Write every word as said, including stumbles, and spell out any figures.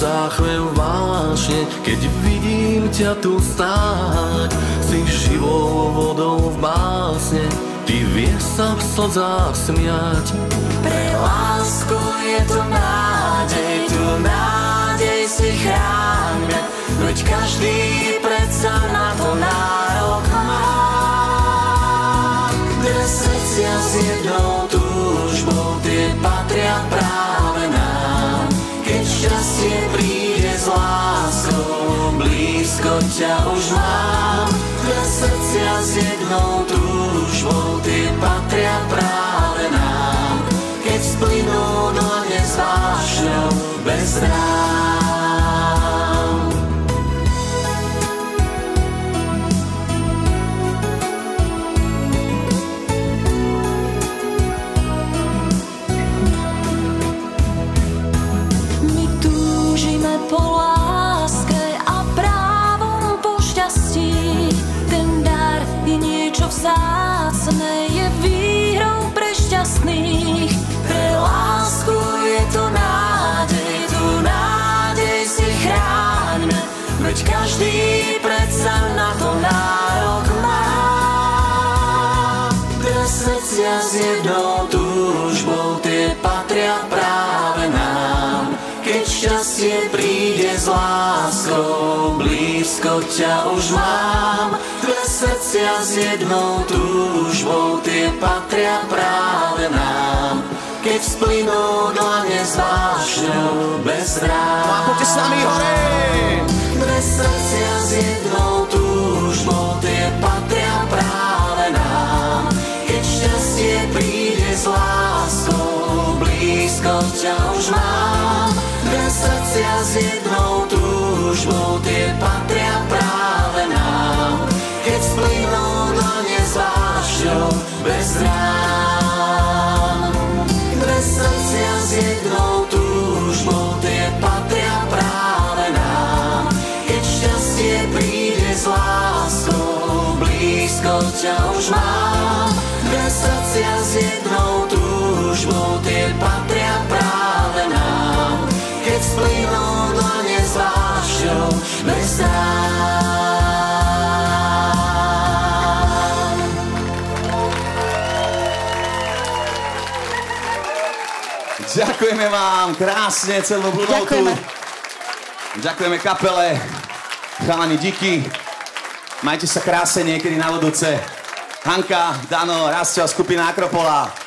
záchvev vášne, keď vidím ťa tu stáť. Si živou vodou v básne, ty vieš sa v slzách smiať. Pre lásku je tu nádej, tu nádej si chráňme, veď každý predsa na to nárok má. Dve srdcia s jednou túžbou, tie patria práve nám. Keď šťastie príde s láskou, blízko ťa už mám. Dve srdcia s jednou túžbou, tie patria práve nám. Keď splynú dlane s vášňou bez rám. My túžime po láske a právom po šťastí. Ten dar je niečo vzácne, je výhrou pre šťastných. Pre lásku je to nádej, tu nádej si chráňme, veď každý predsa na to nárok má. Dve srdcia s jednou túžbou, tie patria práve nám. Keď šťastie príde s láskou, blízko ťa už mám. Dve srdcia s jednou túžbou, tie patria práve nám. Keď splynú dlane s vášňou bez rám. A poďte s nami hore! Dve srdcia s jednou túžbou, tie patria práve nám. Keď šťastie príde s láskou, blízko ťa už mám. Dve srdcia s jednou túžbou, tie patria práve nám. Keď splynú dlane s vášňou bez rám. Dve srdcia s jednou túžbou, tie patria práve nám. Keď šťastie príde s láskou, blízko ťa už mám. Dve srdcia s jednou túžbou, tie patria práve nám. Keď splynú dlane s vášňou bez rám. Ďakujeme vám krásne celú Blue Notu. Ďakujeme. Ďakujeme kapele, chalani díky. Majte sa krásne niekedy na budúce. Hanka, Dano, Rastio, skupina Akropola.